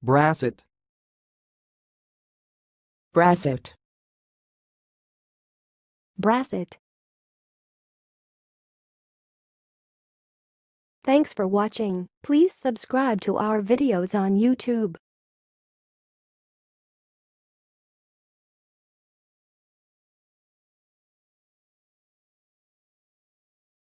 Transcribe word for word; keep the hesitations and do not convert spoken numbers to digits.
Brasset. Brasset. Brasset. Thanks for watching. Please subscribe to our videos on YouTube.